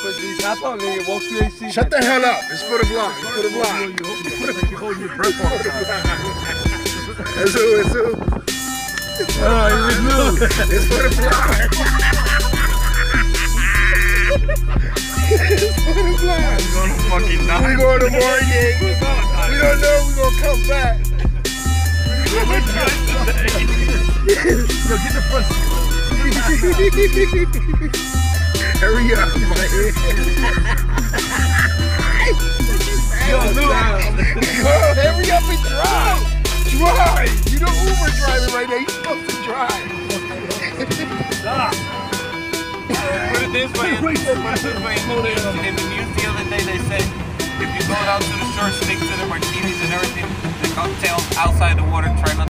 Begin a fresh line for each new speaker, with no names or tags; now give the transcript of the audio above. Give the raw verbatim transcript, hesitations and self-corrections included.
Shut the hell up. It's for the vlog. It's for the vlog.
You're holding your breath all the time.
It's who, it's who.
Oh, it's new.
It's for the vlog. It's for the vlog.
We're going to fucking die.
We going to Margate. We don't know if we're going to come back.
Yo, get the front seat.
Hurry up, man.
Yo, Lou.
Yo, hurry up and drive. Drive. You the Uber driver right there. You're supposed to drive.
Stop.
Put it this way, put it this way. In the news, in the news the other day, they said if you go down to the shore, stick to the martinis and everything, the cocktails outside the water, try not